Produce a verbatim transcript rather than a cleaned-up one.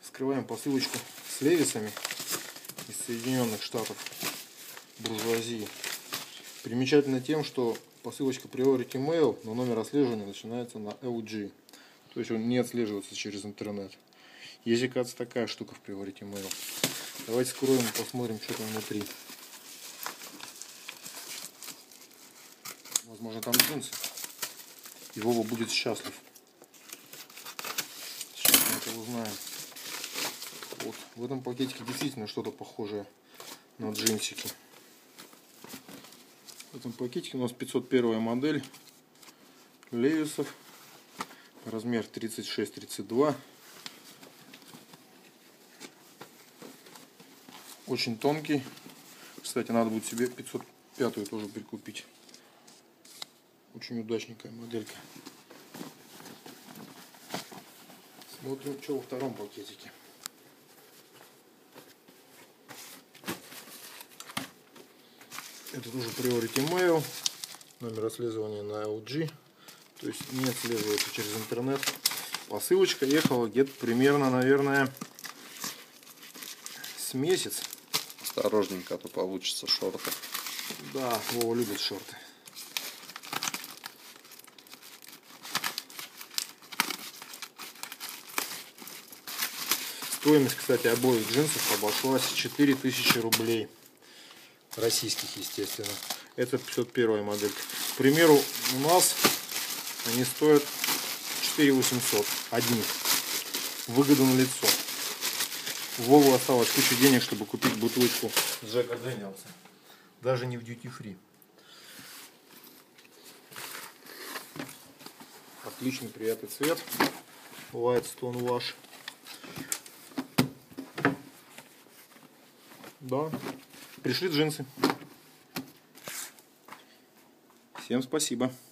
Вскрываем посылочку с Левисами из Соединенных Штатов буржуазии. Примечательно тем, что посылочка Priority Mail, но номер отслеживания начинается на эл джи. То есть он не отслеживается через интернет. Есть, оказывается, такая штука в Priority Mail. Давайте скроем и посмотрим, что там внутри. Возможно, там джинсы. И Вова будет счастлив. Сейчас мы это узнаем. Вот. В этом пакетике действительно что-то похожее на джинсики. В этом пакетике у нас пятьсот первая модель Левисов. Размер тридцать шесть тридцать два. Очень тонкий. Кстати, надо будет себе пятьсот пятую тоже прикупить. Очень удачненькая моделька. Смотрим, что во втором пакетике. Это тоже Priority Mail. Номер отслеживания на эл джи. То есть не отслеживается через интернет. Посылочка ехала где-то примерно, наверное, с месяц. Осторожненько, а то получится шорты. Да, Вова любит шорты. Стоимость, кстати, обоих джинсов обошлась четыре тысячи рублей. Российских, естественно. Это пятьсот первая модель. К примеру, у нас они стоят четыре восемьсот. Одни. Выгода на лицо. Вову осталось куча денег, чтобы купить бутылочку Джека Дэниелса. Даже не в duty free. Отличный, приятный цвет. White Stone Wash. Да. Пришли джинсы. Всем спасибо.